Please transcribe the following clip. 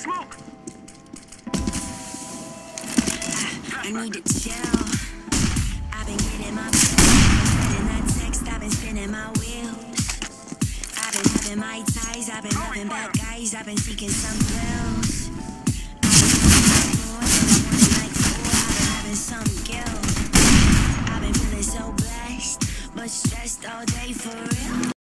Smoke! I need to chill. I've been getting my in that text, I've been spinning my wheels. I've been having my ties, I've been loving bad guys, I've been seeking some thrills. I've been having some guilt. I've been feeling so blessed, but stressed all day for real.